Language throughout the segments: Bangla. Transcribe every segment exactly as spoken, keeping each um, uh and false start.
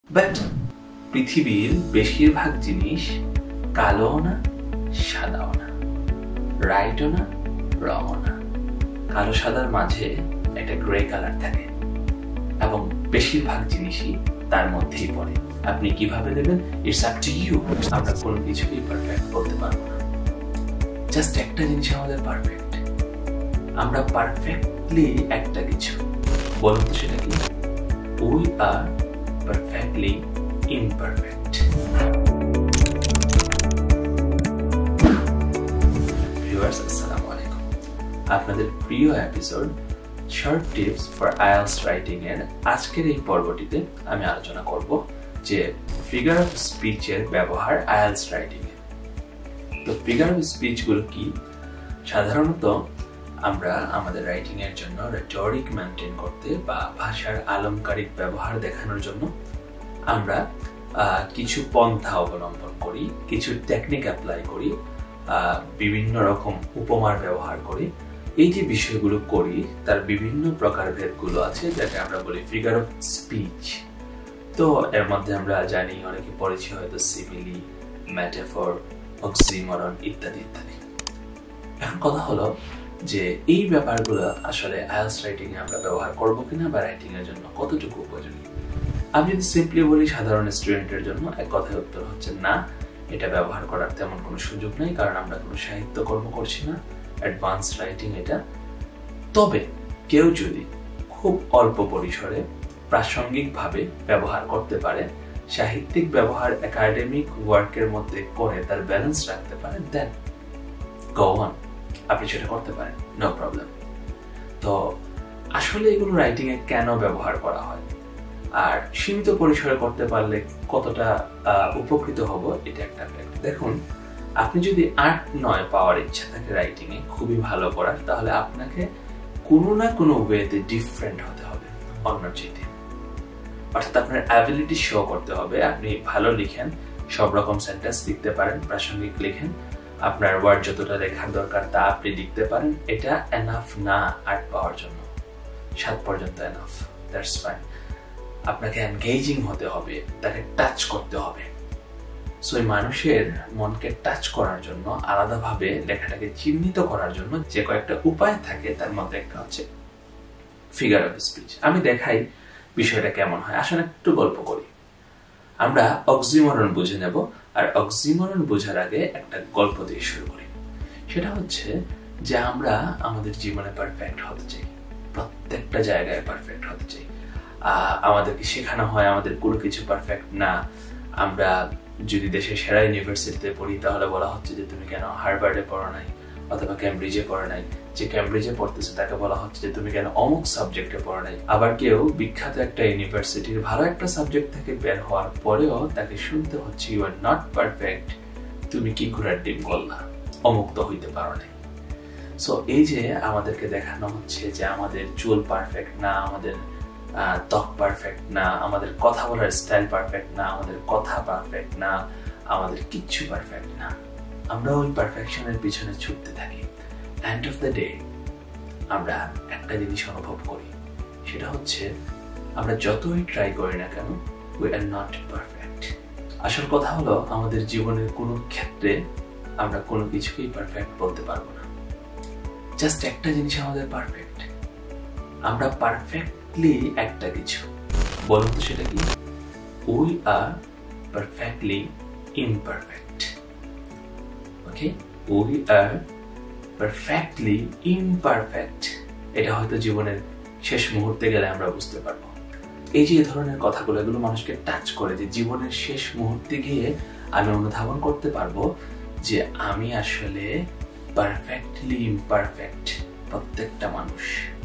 বাট পৃথিবীর বেশিরভাগ জিনিস কালো না সাদাও না, রাইটও না রংও না। কালো সাদার মাঝে একটা গ্রে কালার থাকে এবং বেশিরভাগ জিনিসই তার মধ্যেই পড়ে। আপনি কিভাবে দেবেন, ইটস আপ টু ইউ। আমরা কোনো কিছুই পারফেক্ট বলতে পারবো না। জাস্ট একটা জিনিস আমাদের পারফেক্ট, আমরা পারফেক্টলি একটা কিছু। বলুন তো সেটা কি? We are perfectly imperfect. Viewers, আসসালামু আলাইকুম। আপনাদের প্রিয় episode short tips for IELTS writing এর আজকের এই পর্বটিতে আমি আলোচনা করব যে ফিগার অফ স্পিচ এর ব্যবহার আইএলটিএস রাইটিং এ। তো ফিগার অফ স্পিচ গুলো কি? সাধারণত আমরা আমাদের রাইটিং এর জন্য রেটরিক মেইনটেইন করতে বা ভাষার আলংকারিক ব্যবহার দেখানোর জন্য আমরা কিছু পন্থা অবলম্বন করি, কিছু টেকনিক অ্যাপ্লাই করি, বিভিন্ন রকম উপমার ব্যবহার করি। এই যে বিষয়গুলো করি তার বিভিন্ন প্রকারভেদগুলো আছে, যাকে আমরা বলি ফিগার অফ স্পিচ। তো এর মধ্যে আমরা জানি, অনেকে পড়েছি হয়তো সিমিলি, মেটাফর, অক্সিমরন ইত্যাদি ইত্যাদি। এখন কথা হলো যে এই ব্যাপারগুলো আসলে আইএলটিএস রাইটিং এ আমরা ব্যবহার করবো কিনা বা রাইটিং এর জন্য কতটুকু উপযোগী। আমি যদি সিম্পলি বলি সাধারণ স্টুডেন্টের জন্য, এক কথায় উত্তর হচ্ছে না, এটা ব্যবহার করার তেমন কোনো সুযোগ নেই, কারণ আমরা কোনো সাহিত্য কর্ম করছি না, অ্যাডভান্স রাইটিং এটা। তবে কেউ যদি খুব অল্প পরিসরে প্রাসঙ্গিকভাবে ব্যবহার করতে পারে, সাহিত্যিক ব্যবহার একাডেমিক ওয়ার্কের মধ্যে করে তার ব্যালেন্স রাখতে পারে, দেন গো অন, আপনি সেটা করতে পারেন, নো প্রবলেম। তো আসলে এগুলো রাইটিং এ কেন ব্যবহার করা হয় আর সীমিত পরিসরে করতে পারলে কতটা উপকৃত হব, এটা একটা ফ্যাক্ট। দেখুন, আপনি যদি আট নয় পাওয়ার ইচ্ছা থাকে রাইটিং এ খুবই ভালো করার, তাহলে আপনাকে কোনো না কোনো ওয়েতে ডিফারেন্ট হতে হবে অন্য চেয়ে। অর্থাৎ আপনার অ্যাবিলিটি শো করতে হবে। আপনি ভালো লিখেন, সব রকম সেন্টেন্স লিখতে পারেন, প্রাসঙ্গিক লিখেন, আপনার ওয়ার্ড যতটা লেখার দরকার তা আপনি লিখতে পারেন। এটা এনাফ না আট পাওয়ার জন্য, সাত পর্যন্ত এনাফ, দ্যাটস ফাইন। আপনাকে এনগেজিং হতে হবে, তাকে টাচ করতে হবে। সো এই মানুষের মনকে টাচ করার জন্য, আলাদাভাবে লেখাটাকে চিহ্নিত করার জন্য যে কয়েকটা উপায় থাকে, তার মধ্যে একটা হচ্ছে ফিগার অফ স্পিচ। আমি দেখাই বিষয়টা কেমন হয়। আসলে একটু গল্প করি। আমরা অক্সিমরন বুঝে নেব, আর অক্সিমরন বোঝার আগে একটা গল্প দিয়ে শুরু করি। সেটা হচ্ছে যে আমরা আমাদের জীবনে পারফেক্ট হতে চাই, প্রত্যেকটা জায়গায় পারফেক্ট হতে চাই। আহ আমাদেরকে শেখানো হয় আমাদের কোনো কিছু পারফেক্ট না। আমরা যদি দেশের সেরা ইউনিভার্সিটিতে পড়ি, তাহলে বলা হচ্ছে যে তুমি কেন হার্ভার্ডে পড়ো নাই অথবা ক্যামব্রিজে পড়ো নাই। যে ক্যামব্রিজে পড়তেছে তাকে বলা হচ্ছে যে তুমি কেন অমুক সাবজেক্টে পড়ো নাই। আবার কেউ বিখ্যাত একটা ইউনিভার্সিটির ভালো একটা সাবজেক্ট থেকে বের হওয়ার পরেও তাকে শুনতে হচ্ছে ইউ আর নট পারফেক্ট, তুমি কি ঘোড়ার ডিম করলা, অমুক তো হইতে পারো নাই। সো এই যে আমাদেরকে দেখানো হচ্ছে যে আমাদের চুল পারফেক্ট না, আমাদের ত্বক পারফেক্ট না, আমাদের কথা বলার স্টাইল পারফেক্ট না, আমাদের কথা পারফেক্ট না, আমাদের কিচ্ছু পারফেক্ট না। আমরা ওই পারফেকশনের পিছনে ছুটতে থাকি। এন্ড অফ দ্য ডে আমরা একটা জিনিস অনুভব করি, সেটা হচ্ছে আমরা যতই ট্রাই করি না কেন, উই আর নট পারফেক্ট। আসল কথা হলো আমাদের জীবনের কোনো ক্ষেত্রে আমরা কোনো কিছুকেই পারফেক্ট বলতে পারবো না। জাস্ট একটা জিনিস আমাদের পারফেক্ট, আমরা পারফেক্টলি একটা কিছু। বলুন তো সেটা কি? We are perfectly imperfect. Okay, we are perfectly imperfect. এটা হয়তো জীবনের শেষ মুহূর্তে গেলে আমরা বুঝতে পারবো। এই যে ধরনের কথাগুলো, এগুলো মানুষকে টাচ করে, যে জীবনের শেষ মুহূর্তে গিয়ে আমি অনুধাবন করতে পারবো যে আমি আসলে পারফেক্টলি ইমপারফেক্ট, প্রত্যেকটা মানুষ।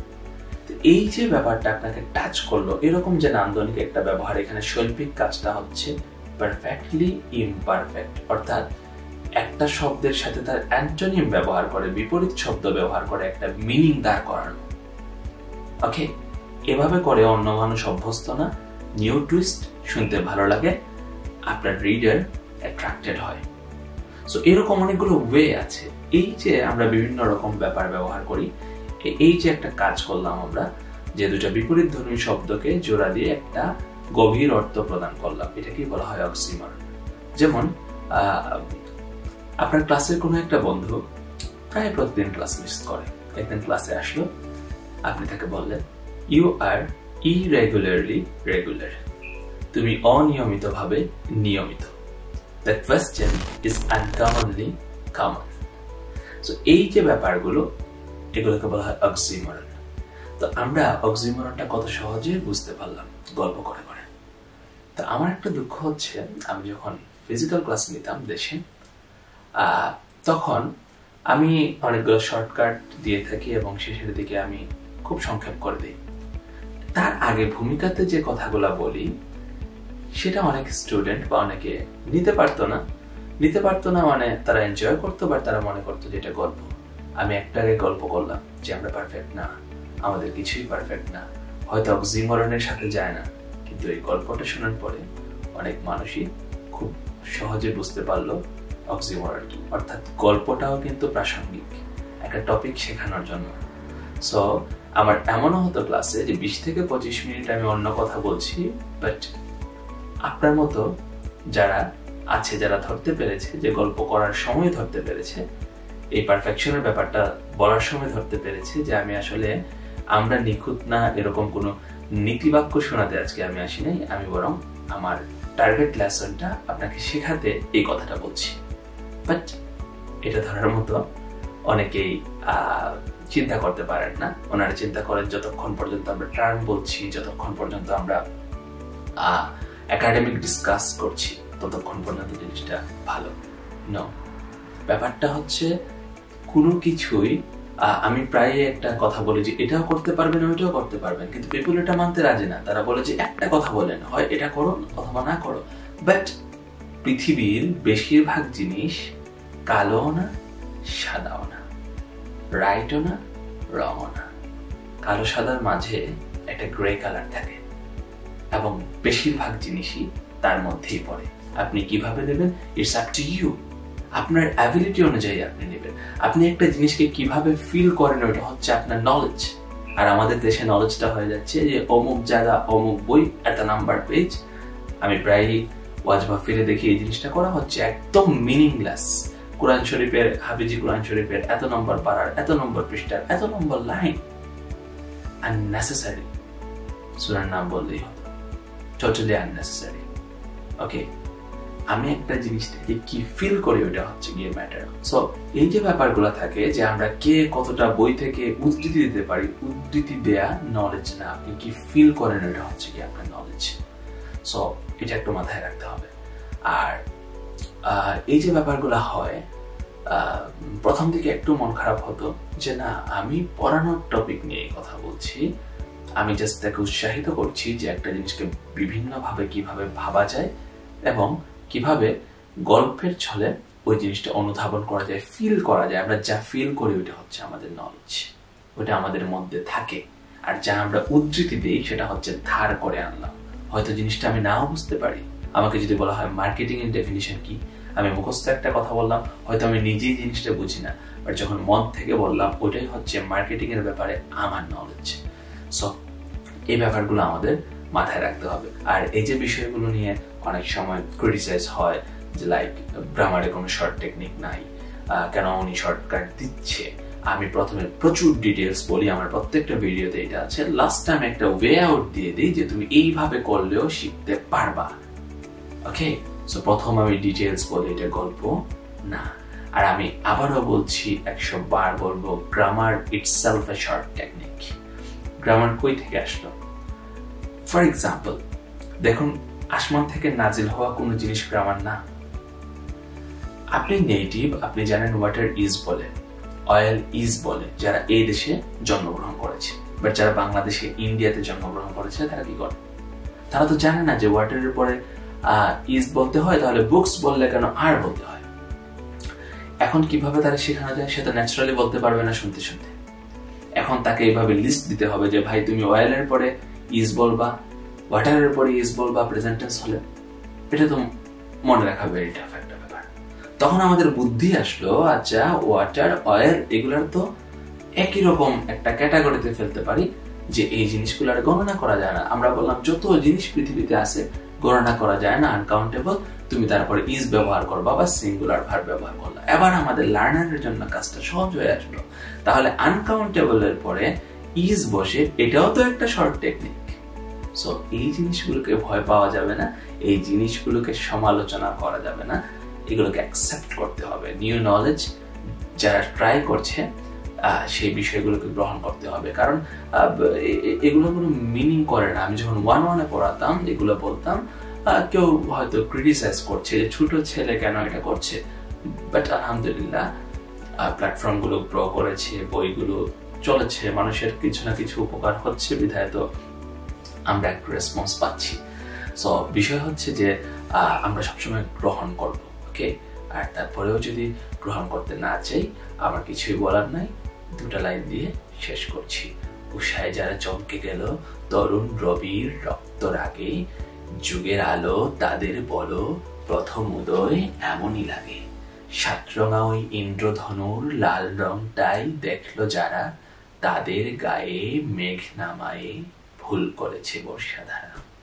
এই যে ব্যাপারটা আপনাকে টাচ করলো, এরকম যে নান্দনিক একটা ব্যবহার, এখানে শৈল্পিক কাজটা হচ্ছে পারফেক্টলি ইমপারফেক্ট। অর্থাৎ একটা শব্দের সাথে তার অ্যান্টোনিম ব্যবহার করে, বিপরীত শব্দ ব্যবহার করে একটা মিনিং দাঁড় করানো। ওকে, এভাবে করে অন্য মানুষ অভ্যস্ত না, নিউ টুইস্ট শুনতে ভালো লাগে, আপনার রিডার অ্যাট্রাক্টেড হয়। সো এরকম অনেকগুলো ওয়ে আছে। এই যে আমরা বিভিন্ন রকম ব্যাপার ব্যবহার করি, এই যে একটা কাজ করলাম আমরা, যে দুটা বিপরীত ধ্বনি শব্দকে জোড়া দিয়ে একটা গভীর অর্থ প্রদান করলাম, এটাকেই বলা হয় অক্সিমরন। যেমন আপনার ক্লাসের কোনো একটা বন্ধু প্রায় প্রতিদিন ক্লাস মিস করে, একদিন ক্লাসে আসলো, আপনি তাকে বললেন ইউ আর ইরেগুলারলি রেগুলার, তুমি অনিয়মিতভাবে নিয়মিত। The question is uncommonly common. So এই যে ব্যাপারগুলো, এগুলোকে বলা হয় অক্সিমরন। তো আমরা অক্সিমরনটা কত সহজে বুঝতে পারলাম গল্প করে করে। তো আমার একটা দুঃখ হচ্ছে, আমি যখন ফিজিক্যাল ক্লাস নিতাম দেশে, তখন আমি অনেকগুলো শর্টকাট দিয়ে থাকি এবং শেষের দিকে আমি খুব সংক্ষেপ করে দিই। তার আগে ভূমিকাতে যে কথাগুলো বলি সেটা অনেক স্টুডেন্ট বা অনেকে নিতে পারতো না নিতে পারতো না মানে তারা এনজয় করতো, বা তারা মনে করতো যে এটা গল্প। আমি একটা আগে গল্প করলাম যে আমরা পারফেক্ট না, আমাদের কিছুই পারফেক্ট না, হয়তো অক্সিমরনের সাথে যায় না, কিন্তু এই গল্পটা শোনার পরে অনেক মানুষই খুব সহজে বুঝতে পারলো অক্সিমরন কি। অর্থাৎ গল্পটাও কিন্তু প্রাসঙ্গিক একটা টপিক শেখানোর জন্য। সো আমার এমনও হতো ক্লাসে যে বিশ থেকে পঁচিশ মিনিট আমি অন্য কথা বলছি, বাট আপনার মতো যারা আছে, যারা ধরতে পেরেছে যে গল্প করার সময় ধরতে পেরেছে, এই পারফেকশনের ব্যাপারটা বলার সময় ধরতে পেরেছে যে আমি আসলে আমরা নিখুঁত না এরকম কোনো নীতিবাক্য শোনাতে আজকে আমি আসি নাই, আমি বরং আমার টার্গেট লেসনটা আপনাকে শেখাতে এই কথাটা বলছি। বাট এটা ধরার মতো অনেকেই চিন্তা করতে পারেন না। ওনারা চিন্তা করেন যতক্ষণ পর্যন্ত আমরা টার্ম বলছি, যতক্ষণ পর্যন্ত আমরা একাডেমিক ডিসকাস করছি, ততক্ষণ পর্যন্ত জিনিসটা ভালো। নো, ব্যাপারটা হচ্ছে কোনো কিছুই, আমি প্রায় একটা কথা বলি যে এটাও করতে পারবেন ওইটাও করতে পারবেন, কিন্তু পিপল এটা মানতে রাজি না। তারা বলে যে একটা কথা বলেন, হয় এটা করো অথবা না করো। বাট পৃথিবীর বেশিরভাগ জিনিস কালোও না সাদাও না, রাইটও না রংও না, কালো সাদার মাঝে একটা গ্রে কালার থাকে এবং বেশিরভাগ জিনিসই তার মধ্যেই পড়ে। আপনি কিভাবে নেবেন, ইটস আপ টু ইউ। আপনার অ্যাবিলিটি অনুযায়ী আপনি নেবেন। আপনি একটা জিনিসকে কিভাবে ফিল করেন, ওটা হচ্ছে আপনার নলেজ। আর আমাদের দেশে নলেজটা হয়ে যাচ্ছে যে অমুক জায়গা, অমুক বই, এত নাম্বার পেজ। আমি প্রায়ই ওয়াজ মাহফিলে দেখি এই জিনিসটা করা হচ্ছে, একদম মিনিংলেস। কোরআন শরীফের, হাফিজি কোরআন শরীফের এত নম্বর পারার, এত নম্বর পৃষ্ঠার, এত নম্বর লাইন, আননেসেসারি। সূরার নাম বললেই হতো, টোটালি আননেসেসারি। ওকে, আমি একটা জিনিসটাকে কি ফিল করি ওটা হচ্ছে গিয়ে ম্যাটার। সো এই যে ব্যাপারগুলো থাকে যে আমরা কে কতটা বই থেকে উদ্ধৃতি দিতে পারি, উদ্ধৃতি দেয়া নলেজ না, আপনি কি ফিল করেন ওটা হচ্ছে কি আপনার নলেজ। সো এটা একটু মাথায় রাখতে হবে। আর এই যে ব্যাপারগুলো হয়, প্রথম দিকে একটু মন খারাপ হতো যে না, আমি পড়ানোর টপিক নিয়ে কথা বলছি, আমি জাস্ট তাকে উৎসাহিত করছি যে একটা জিনিসকে বিভিন্নভাবে কিভাবে ভাবা যায় এবং কিভাবে গল্পের ছলে ওই জিনিসটা অনুধাবন করা যায়, ফিল করা যায়। আমরা যা ফিল করি ওইটা হচ্ছে আমাদের নলেজ, ওইটা আমাদের মধ্যে থাকে। আর যা আমরা উদ্ধৃতি দিই সেটা হচ্ছে ধার করে আনলাম। হয়তো জিনিসটা আমি নাও বুঝতে পারি। আমাকে যদি বলা হয় মার্কেটিং এর ডেফিনিশন কি, আমি মুখস্থ একটা কথা বললাম, হয়তো আমি নিজেই জিনিসটা বুঝি না, বাট যখন মন থেকে বললাম ওইটাই হচ্ছে মার্কেটিং এর ব্যাপারে আমার নলেজ। সো এই ব্যাপারগুলো আমাদের মাথায় রাখতে হবে। আর এই যে বিষয়গুলো নিয়ে অনেক সময় ক্রিটিসাইজ হয় যে লাইক গ্রামারে কোনো শর্ট টেকনিক নাই, কেন উনি শর্টকাট দিচ্ছে। আমি প্রথমে প্রচুর ডিটেলস বলি, আমার প্রত্যেকটা ভিডিওতে এটা আছে। লাস্ট টাইম একটা ওয়ে আউট দিয়ে দিই যে তুমি এইভাবে করলেও শিখতে পারবা। ওকে, সো প্রথম আমি ডিটেলস বলি এটা গল্প না। আর আমি আবারও বলছি, একশো বার বলবো, grammar itself a short technique. Grammar কই থেকে আসলো? ফর এক্সাম্পল দেখুন, আসমান থেকে নাজিল হওয়া কোনো জিনিস গ্রামার না। আপনি নেটিভ, আপনি জানেন ওয়াটার ইজ বলে, অয়েল ইজ বলে, যারা এই দেশে জন্মগ্রহণ করেছে। বাট যারা বাংলাদেশে, ইন্ডিয়াতে জন্মগ্রহণ করেছে, তারা কি করে? তারা তো জানে না যে ওয়াটারের পরে ইজ বলতে হয়, তাহলে বুকস বললে কেন আর বলতে হয়। এখন কিভাবে তারা শেখানো যায়? সে তো ন্যাচারালি বলতে পারবে না শুনতে শুনতে। এখন তাকে এইভাবে লিস্ট দিতে হবে যে ভাই তুমি অয়েলের পরে ইজ বলবা, ওয়াটারের পরে ইজ বলবা প্রেজেন্ট টেন্স হলে। এটা তো মনে রাখা ভেরি টাফ একটা ব্যাপার। তখন আমাদের বুদ্ধি আসলো, আচ্ছা ওয়াটার, অয়েল এগুলার তো একই রকম একটা ক্যাটাগরিতে ফেলতে পারি, যে এই জিনিসগুলোর গণনা করা যায় না। আমরা বললাম যত জিনিস পৃথিবীতে আছে গণনা করা যায় না, আনকাউন্টেবল, তুমি তারপরে ইজ ব্যবহার করবা বা সিঙ্গুলার ভার্ব ব্যবহার করলা। এবার আমাদের লার্নারের জন্য কাজটা সহজ হয়ে আসলো। তাহলে আনকাউন্টেবল এর পরে ইজ বসে, এটাও তো একটা শর্ট টেকনিক। সো এই জিনিসগুলোকে ভয় পাওয়া যাবে না, এই জিনিসগুলোকে সমালোচনা করা যাবে না, এগুলোকে অ্যাকসেপ্ট করতে হবে। নিউ নলেজ যারা ট্রাই করছে সেই বিষয়গুলোকে গ্রহণ করতে হবে, কারণ এগুলো কোনো মিনিং করে না। আমি যখন ওয়ান ওয়ানে পড়াতাম এগুলো বলতাম, কেউ হয়তো ক্রিটিসাইজ করছে যে ছোট ছেলে কেন এটা করছে, বাট আলহামদুলিল্লাহ প্ল্যাটফর্ম গুলো গ্রো করেছে, বইগুলো চলেছে, মানুষের কিছু না কিছু উপকার হচ্ছে, বিধায় তো আমরা একটু রেসপন্স পাচ্ছি। সো বিষয় হচ্ছে যে আমরা সবসময় গ্রহণ করব, ওকে। আর তারপরেও যদি গ্রহণ করতে না চাই, আমার কিছুই বলার নাই, দুটা লাইন দিয়ে শেষ করছি। উষায় যারা চমকে গেল তরুণ রবির রক্ত রাগে, যুগের আলো তাদের বলো প্রথম উদয় এমনই লাগে। সাতরঙা ওই ইন্দ্রধনুর লাল রংটাই দেখলো যারা, তাদের গায়ে মেঘ নামায়ে ভুল করেছে বর্ষাধারা।